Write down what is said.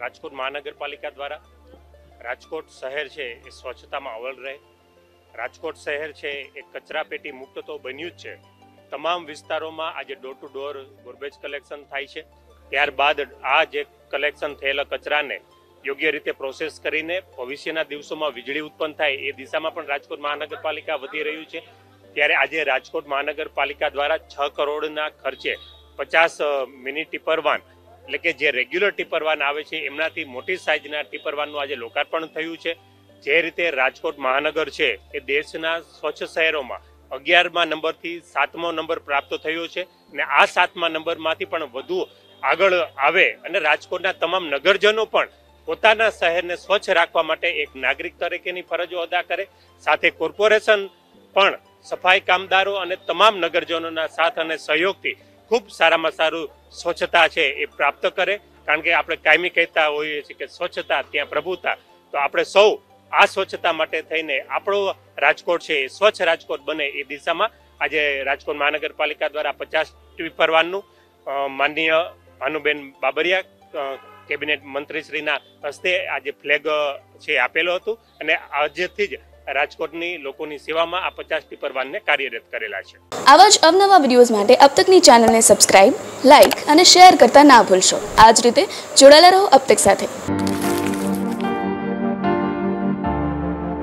રાજકોટ મહાનગરપાલિકા દ્વારા રાજકોટ શહેર છે એ સ્વચ્છતામાં અવ્વલ રહે. રાજકોટ શહેર છે એ કચરા પેટી મુક્ત તો બન્યું જ છે. તમામ વિસ્તારોમાં આજે door to door garbage collection થાય છે. ત્યારબાદ આ જે કલેક્શન થયેલા કચરાને યોગ્ય રીતે પ્રોસેસ કરીને ભવિષ્યના દિવસોમાં વીજળી ઉત્પન્ન થાય એ દિશામાં પણ રાજકોટ મહાનગરપાલિકા વધી રહ્યું છે. ત્યારે આજે રાજકોટ મહાનગરપાલિકા દ્વારા 6 કરોડના ખર્ચે 50 મિની ટીપર વાન એટલે કે જે રેગ્યુલર ટીપર વાન આવે છે એમનાથી મોટી સાઇઝના ટીપર વાનનું આજે લોકાર્પણ થયું છે. જે રીતે રાજકોટ મહાનગર છે એ દેશના સ્વચ્છ શહેરોમાં 11મા નંબરથી 7મો નંબર પ્રાપ્ત થયો છે અને આ 7મા નંબરમાંથી પણ વધુ આગળ આવે અને રાજકોટના તમામ નગરજનો પણ પોતાના શહેરને સ્વચ્છ રાખવા માટે એક નાગરિક તરીકેની ફરજો અદા કરે. સાથે કોર્પોરેશન પણ સફાઈ કામદારો અને તમામ નગરજનોના સાથ અને સહયોગથી ખૂબ સારામાં સારું સ્વચ્છતા છે એ પ્રાપ્ત કરે. કારણ કે આપણે કાયમી કહેતા હોઈએ છીએ કે સ્વચ્છતા ત્યાં પ્રભુતા. તો આપણે સૌ આ સ્વચ્છતા માટે થઈને આપણો રાજકોટ છે એ સ્વચ્છ રાજકોટ બને એ દિશામાં આજે રાજકોટ મહાનગરપાલિકા દ્વારા 50 ટીપર વાનનું માનનીય ભાનુબેન બાબરિયા કેબિનેટ મંત્રીશ્રીના હસ્તે આજે ફ્લેગ છે આપેલો હતું અને આજથી જ રાજકોટની લોકોની સેવામાં આ 50 ટીપર વાનને કાર્યરત કરેલા છે. આવા જ અવનવા વિડીયોઝ માટે અબતકની ચેનલને સબસ્ક્રાઇબ, લાઇક અને શેર કરતા ના ભૂલશો. આ જ રીતે જોડાયેલા રહો અબતક સાથે.